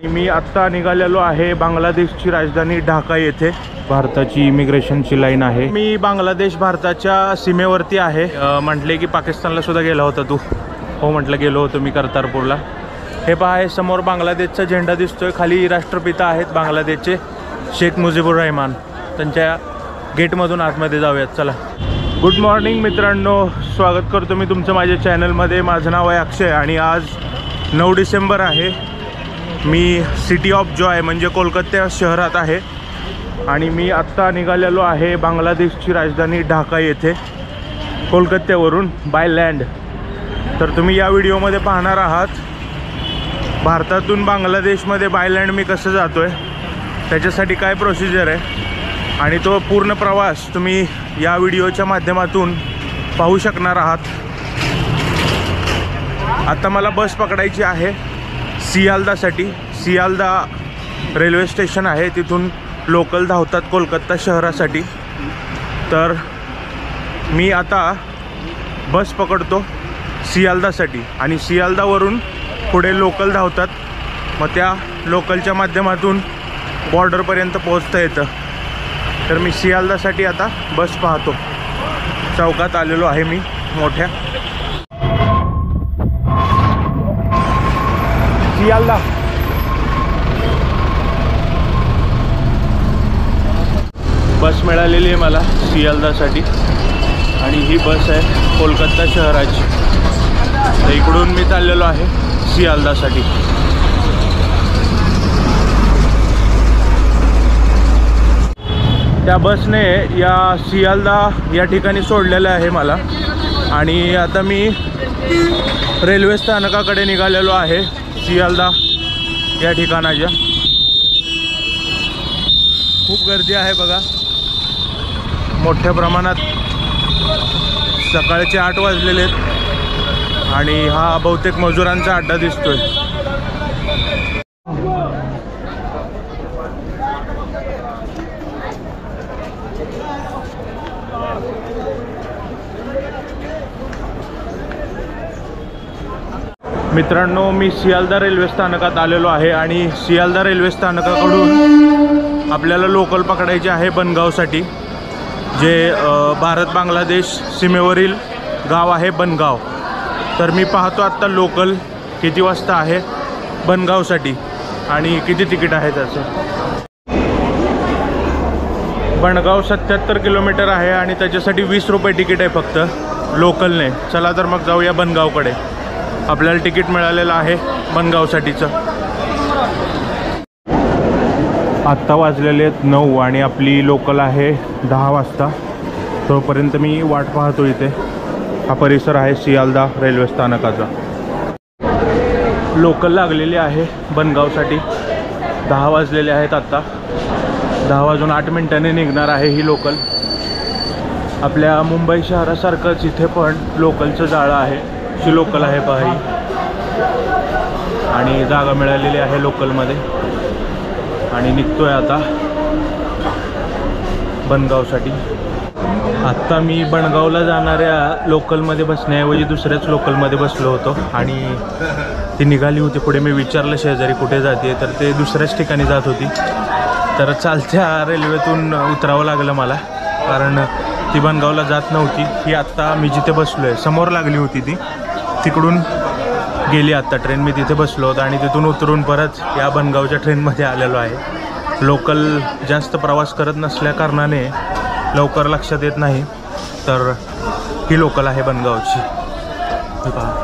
मी आत्ता निघालेलो आहे बांगलादेशची राजधानी ढाका येथे। भारताची इमिग्रेशनची लाईन आहे। मी बांगलादेश भारताच्या सीमेवरती आहे। म्हटले की पाकिस्तानला सुद्धा गेला होता तू? हो म्हटलं गेलो होतो मी करतारपूरला। हे पहा समोर बांगलादेशचा झेंडा दिसतोय, खाली राष्ट्रपिता आहेत बांगलादेशचे शेख मुजीबुर रहमान। त्यांच्या गेटमधून आतमध्ये जाऊयात चला। गुड मॉर्निंग मित्रांनो, स्वागत करतो मी तुमचं माझ्या चॅनलमध्ये। माझं नाव आहे अक्षय आणि आज 9 डिसेंबर आहे। मी सिटी ऑफ जॉय म्हणजे कोलकाता शहरात आहे आणि मी आत्ता निघालेलो आहे बांगलादेशची राजधानी ढाका येथे कोलकात्यावरून बाय लँड। तर तुम्ही या व्हिडिओमध्ये पाहणार आहात भारतातून बांगलादेशमध्ये बाय लँड मी कसं जातो आहे, त्याच्यासाठी काय प्रोसिजर आहे आणि तो पूर्ण प्रवास तुम्ही या व्हिडिओच्या माध्यमातून पाहू शकणार आहात। आता मला बस पकडायची आहे सियालदासाठी। सियालदा रेल्वे स्टेशन आहे, तिथून लोकल धावतात कोलकाता शहरासाठी। तर मी आता बस पकडतो सियालदासाठी आणि सियालदावरून पुढे लोकल धावतात। मग त्या लोकलच्या माध्यमातून बॉर्डरपर्यंत पोहोचता येतं। तर मी सियालदासाठी आता बस पाहतो। चौकात आलेलो आहे मी मोठ्या। सियालदा बस मिळालेली आहे मला सियालदासाठी आणि ही बस आहे कोलकाता शहराची। तर इकडून मी चाललेलो आहे सियालदासाठी। त्या बसने या सियालदा या ठिकाणी सोडलेलं आहे मला आणि आता मी रेल्वे स्थानकाकडे निघालेलो आहे सियालदा या ठिकाणाच्या। खूप गर्दी आहे बघा, मोठ्या प्रमाणात। सकाळचे 8 वाजलेले आहेत आणि हा बहुतेक मजुरांचा अड्डा दिसतोय। मित्रांनो, मी सियालदा रेल्वे स्थानकात आलेलो आहे आणि सियालदा रेल्वे स्थानकाकडून आपल्याला लोकल पकडायचे आहे बनगावसाठी, जे भारत बांगलादेश सीमेवरील गाव आहे बनगाव। तर मी पाहतो आत्ता लोकल किती वाजता आहे बनगावसाठी आणि किती तिकीट आहे त्याचं। बनगाव 77 किलोमीटर आहे आणि त्याच्यासाठी 20 रुपये तिकीट आहे फक्त लोकलने। चला तर मग जाऊया बनगावकडे। आपल्याला तिकीट मिळालेलं आहे बनगावसाठीचं। आत्ता वाजलेले आहेत 9 आणि आपली लोकल आहे 10 वाजता। तोपर्यंत मी वाट पाहतो इथे। हा परिसर आहे सियालदा रेल्वे स्थानकाचा। लोकल लागलेली आहे बनगावसाठी। 10 वाजलेले आहेत आत्ता। 10 वाजून 8 मिनिटांनी निघणार आहे ही लोकल। आपल्या मुंबई शहरासारखंच इथे पण लोकलचं जाळं आहे। ची लोकल आहे पाही आणि जागा मिळालेली आहे लोकलमध्ये आणि निघतोय आता बनगावसाठी। आत्ता मी बनगावला जाणाऱ्या लोकलमध्ये बसण्याऐवजी दुसऱ्याच लोकलमध्ये बसलो होतो आणि ती निघाली होती पुढे। मी विचारलं शेजारी कुठे जाते, तर ते दुसऱ्याच ठिकाणी जात होती। तर चालत्या रेल्वेतून उतरावं लागलं मला, कारण ती बनगावला जात नव्हती। ही आत्ता मी जिथे बसलो आहे समोर लागली होती ती, तिकडून गेली आत्ता ट्रेन। मी तिथे बसलो होतो आणि तिथून उतरून परत या बनगावच्या ट्रेनमध्ये आलेलो आहे। लोकल जास्त प्रवास करत नसल्या कारणाने लवकर लक्षात येत नाही, तर ही लोकल आहे बनगावची। पहा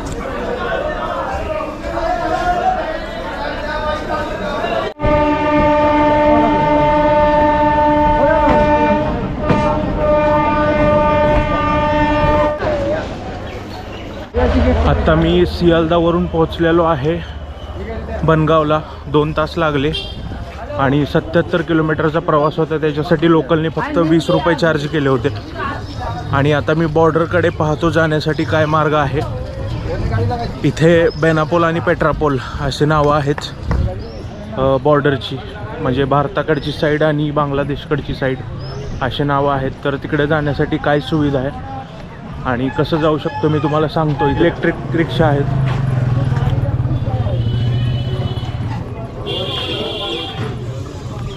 आता मी सियालदावरून पोहोचलेलो आहे बनगावला। 2 तास लागले आणि 77 किलोमीटरचा प्रवास होता। त्याच्यासाठी लोकलने फक्त 20 रुपये चार्ज केले होते आणि आता मी बॉर्डरकडे पाहतो जाण्यासाठी काय मार्ग आहे। इथे बेनापोल आणि पेट्रापोल असे नावं आहेत बॉर्डरची, म्हणजे भारताकडची साईड आणि बांगलादेशकडची साईड असे नावं आहेत। तर तिकडे जाण्यासाठी काय सुविधा आहे आणि कसं जाऊ शकतो मी तुम्हाला सांगतो। इलेक्ट्रिक रिक्षा आहेत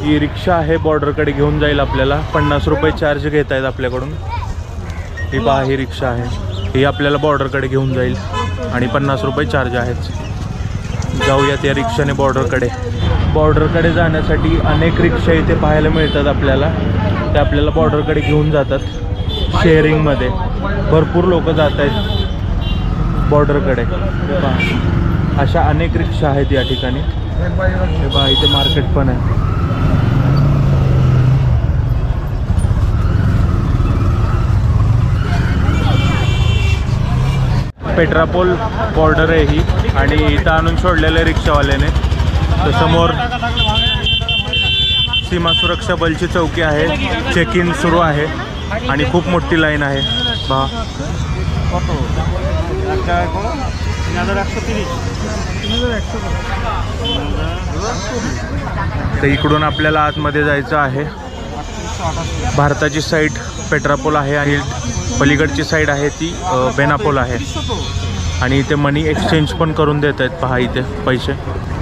ही रिक्षा आहे, बॉर्डरकडे घेऊन जाईल आपल्याला. 50 रुपये चार्ज घेत आहेत आपल्याकडून. ही पहा, ही रिक्षा आहे, ही आपल्याला बॉर्डरकडे घेऊन जाईल आणि 50 रुपये चार्ज आहेत. जाऊयात या रिक्षाने बॉर्डरकडे. बॉर्डरकडे जाण्यासाठी अनेक रिक्षा इथे पाहायला मिळतात आपल्याला. ते आपल्याला बॉर्डरकडे घेऊन जातात शेअरिंगमध्ये. भरपूर लोक जात आहेत बॉर्डरकडे. अशा अनेक रिक्षा आहेत या ठिकाणी. हे पहा, इथे मार्केट पण आहे. पेट्रापोल बॉर्डर आहे ही आणि इथं आणून सोडलेलं रिक्षावाल्याने. तर समोर सीमा सुरक्षा बलची चौकी आहे. चेक इन सुरू आहे आणि खूप मोठी लाईन आहे. पहा, तर इकडून आपल्याला आतमध्ये जायचं आहे. भारताची साईड पेट्रापोल आहे आणि पलीकडची साईड आहे ती बेनापोल आहे. आणि इथे मनी एक्सचेंज पण करून देत आहेत. पहा इथे पैसे.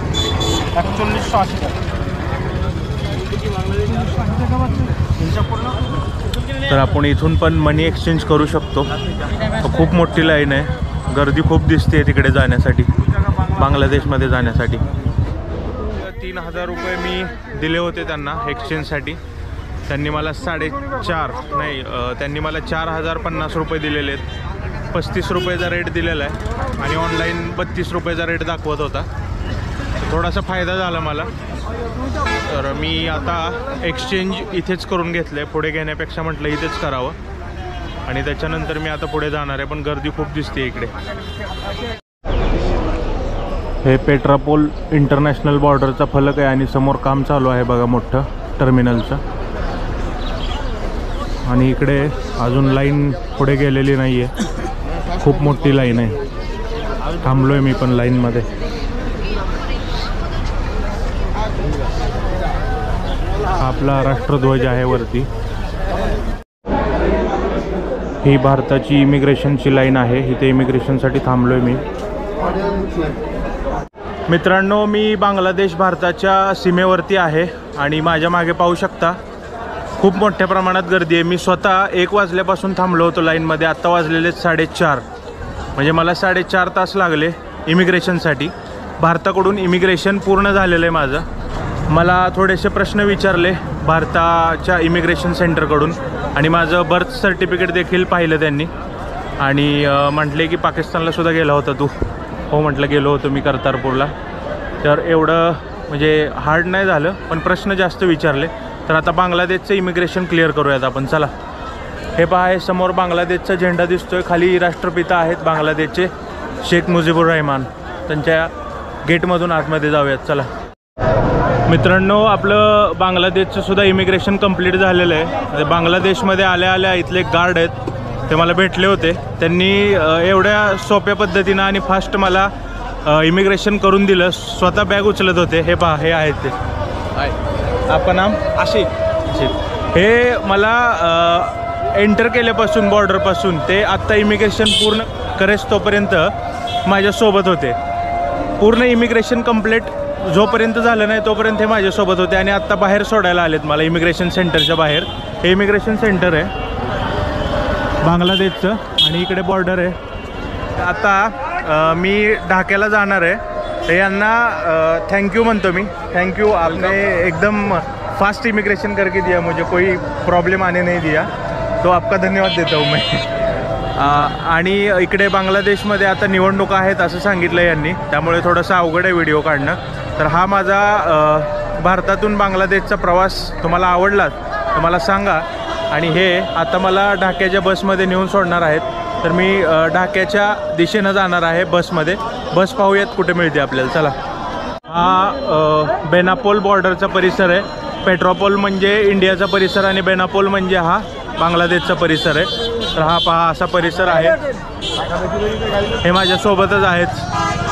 तर आपण इथून पण मनी एक्सचेंज करू शकतो. खूप मोठी लाईन आहे, गर्दी खूप दिसते तिकडे जाण्यासाठी, बांगलादेशमध्ये जाण्यासाठी. 3000 रुपये मी दिले होते त्यांना एक्सचेंजसाठी. त्यांनी मला 4.5 नाही, त्यांनी मला 4050 रुपये दिलेले आहेत. 35 रुपयेचा रेट दिलेला आहे आणि ऑनलाईन 32 रुपयेचा रेट दाखवत होता. थोडासा फायदा झाला मला. तर मी आता एक्सचेंज इथेच करून घेतलं आहे. पुढे घेण्यापेक्षा म्हटलं इथेच करावं आणि त्याच्यानंतर मी आता पुढे जाणार आहे. पण गर्दी खूप दिसते इकडे. हे पेट्रापोल इंटरनॅशनल बॉर्डरचा फलक आहे आणि समोर काम चालू आहे बघा मोठं टर्मिनलचं. आणि इकडे अजून लाईन पुढे गेलेली नाही आहे. खूप मोठी लाईन आहे. थांबलो आहे मी पण लाईनमध्ये. आपला राष्ट्रध्वज आहे वरती. ही भारताची इमिग्रेशनची लाईन आहे. इथे इमिग्रेशनसाठी थांबलो आहे मी. मित्रांनो, मी बांगलादेश भारताच्या सीमेवरती आहे आणि माझ्या मागे पाहू शकता खूप मोठ्या प्रमाणात गर्दी आहे. मी स्वतः 1 वाजल्यापासून थांबलो होतो लाईनमध्ये. आत्ता वाजलेले 4:30. म्हणजे मला 4.5 तास लागले इमिग्रेशनसाठी. भारताकडून इमिग्रेशन पूर्ण झालेलं आहे माझं. मला थोडेसे प्रश्न विचारले भारताच्या इमिग्रेशन सेंटरकडून आणि माझं बर्थ सर्टिफिकेट देखील पाहिलं त्यांनी. आणि म्हटले की पाकिस्तानला सुद्धा गेला होता तू? हो म्हटलं, गेलो होतो मी कर्तारपूरला. तर एवढं म्हणजे हार्ड नाही झालं, पण प्रश्न जास्त विचारले. तर आता बांगलादेशचं इमिग्रेशन क्लिअर करूयात आपण. चला. हे पहा, हे समोर बांगलादेशचा झेंडा दिसतोय. खाली राष्ट्रपिता आहेत बांगलादेशचे, शेख मुजीबुर रहमान. त्यांच्या गेटमधून आतमध्ये जाऊयात. चला. मित्रांनो, आपलं बांगलादेशचं सुद्धा इमिग्रेशन कंप्लीट झालेलं आहे. बांगलादेशमध्ये आल्या आल्या इथले गार्ड आहेत, ते मला भेटले होते. त्यांनी एवढ्या सोप्या पद्धतीनं आणि फास्ट मला इमिग्रेशन करून दिलं. स्वतः बॅग उचलत होते. हे पहा, हे आहेत ते. आपण नाम आशिफ. हे मला एंटर केल्यापासून बॉर्डरपासून ते आत्ता इमिग्रेशन पूर्ण करेस तोपर्यंत माझ्यासोबत होते. पूर्ण इमिग्रेशन कंप्लीट जोपर्यंत झालं नाही तोपर्यंत हे माझ्यासोबत होते आणि आत्ता बाहेर सोडायला आलेत मला इमिग्रेशन सेंटरच्या बाहेर. हे इमिग्रेशन सेंटर आहे बांगलादेशचं आणि इकडे बॉर्डर आहे. आता मी ढाक्याला जाणार आहे. तर यांना थैंक यू म्हणतो मी. थैंक यू, आपने एकदम फास्ट इमिग्रेशन करके दिया, मुझे कोई प्रॉब्लम आने नहीं दिया, तो आपका धन्यवाद देता हूँ मैं. आणि इकडे बांगलादेशमध्ये आता निवडणुका आहेत असं सांगितलं यांनी, त्यामुळे थोडंसं अवघड आहे व्हिडिओ काढणं. तर हा माझा भारतातून बांगलादेशचा प्रवास तुम्हाला आवडला तर मला सांगा. आणि हे आता मला ढाक्याच्या बसमध्ये नेऊन सोडणार आहेत. तर मी ढाक्याच्या दिशेनं जाणार आहे बसमध्ये. बस पाहूयात कुठे मिळते आपल्याला. चला. हा बेनापोल बॉर्डरचा परिसर आहे. पेट्रापोल म्हणजे इंडियाचा परिसर आणि बेनापोल म्हणजे हा बांगलादेशचा परिसर आहे. तर हा पहा असा परिसर आहे. हे माझ्यासोबतच आहेत.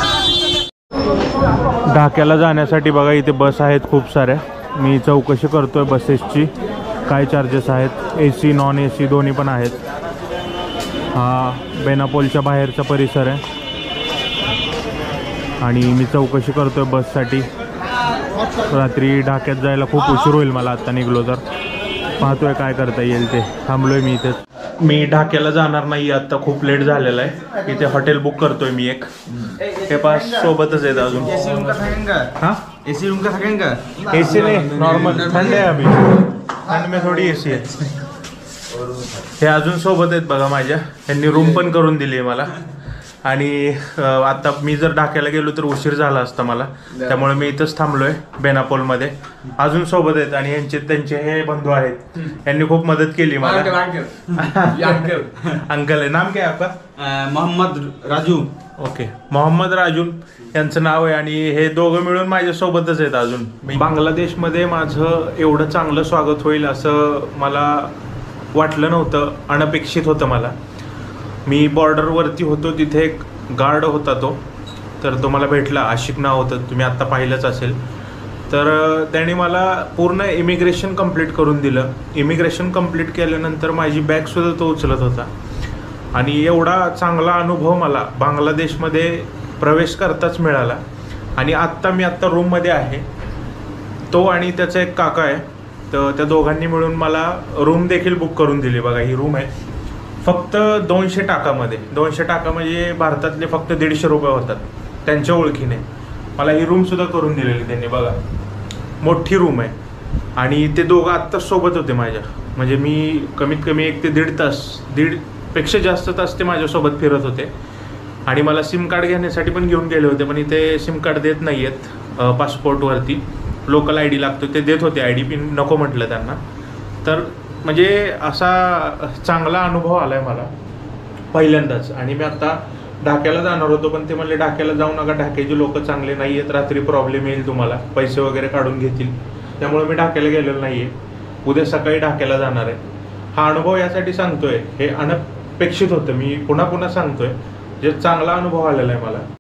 ढाक्याला जाण्यासाठी बघा इथे बस आहेत खूप साऱ्या. मी चौकशी करतोय बसेसची, काय चार्जेस आहेत. AC नॉन AC दोन्ही पण आहेत. हा बेनापोलच्या बाहेरचा परिसर आहे आणि मी चौकशी करतोय बससाठी. रात्री ढाक्यात जायला खूप उशीर होईल मला आता निघलो तर. पाहतोय काय करता येईल ते. थांबलोय मी इथे. मी ढाक्याला जाणार नाही आता, खूप लेट झालेला आहे. इथे हॉटेल बुक करतोय मी एक. हे पास सोबतच आहेत अजून. हां एसी रूम का थकेंगा? एसी नाही, नॉर्मल थंड आहे. अभी थंड में थोडी एसी आहे. हे अजून सोबत आहेत बघा माझ्या. त्यांनी रूम पण करून दिली आहे मला. आणि आता मी जर ढाक्याला गेलो तर उशीर झाला असता मला, त्यामुळे मी इथंच थांबलोय बेनापोलमध्ये. अजून सोबत आहेत आणि त्यांचे हे बंधू आहेत. यांनी खूप मदत केली मला. अंकल आहे. नाम काय आपका? मोहम्मद राजू. ओके, मोहम्मद राजू यांचं नाव आहे. आणि हे दोघं मिळून माझ्या सोबतच आहेत अजून. बांगलादेशमध्ये माझं एवढं चांगलं स्वागत होईल असं मला वाटलं नव्हतं. अनपेक्षित होतं मला. मी बॉर्डरवरती होतो, तिथे एक गार्ड होता तर तो मला भेटला. आशिक नाव होतं, तुम्ही आत्ता पाहिलंच असेल. तर त्याने मला पूर्ण इमिग्रेशन कंप्लीट करून दिलं. इमिग्रेशन कंप्लीट केल्यानंतर माझी बॅगसुद्धा तो उचलत होता. आणि एवढा चांगला अनुभव मला बांगलादेशमध्ये प्रवेश करताच मिळाला. आणि मी आत्ता रूममध्ये आहे. तो आणि त्याचा एक काका आहे, तर त्या दोघांनी मिळून मला रूम देखील बुक करून दिली. बघा ही रूम आहे. फक्त 200 टाकामध्ये. 200 टाका म्हणजे भारतातले फक्त 150 रुपये होतात. त्यांच्या ओळखीने मला ही रूमसुद्धा करून दिलेली त्यांनी. बघा मोठी रूम आहे. आणि ते दोघं आत्ताच सोबत होते माझ्या. म्हणजे मी कमीत कमी 1 ते 1.5 तास, 1.5पेक्षा जास्त तास ते माझ्यासोबत फिरत होते. आणि मला सिम कार्ड घेण्यासाठी पण घेऊन गेले होते, पण इथे सिम कार्ड देत नाही आहेत पासपोर्टवरती. लोकल ID लागतो, ते देत होते. ID पिन नको म्हटलं त्यांना. तर म्हणजे असा चांगला अनुभव आला आहे मला पहिल्यांदाच. आणि मी आता ढाक्याला जाणार होतो, पण ते म्हणले ढाक्याला जाऊ नका, ढाक्याचे लोक चांगले नाही आहेत, रात्री प्रॉब्लेम येईल तुम्हाला, पैसे वगैरे काढून घेतील. त्यामुळे मी ढाक्याला गेलेलो नाही आहे. उद्या सकाळी ढाक्याला जाणार आहे. हा अनुभव यासाठी सांगतोय, हे अनपेक्षित होतं. मी पुन्हा पुन्हा सांगतोय, जे चांगला अनुभव आलेला आहे मला.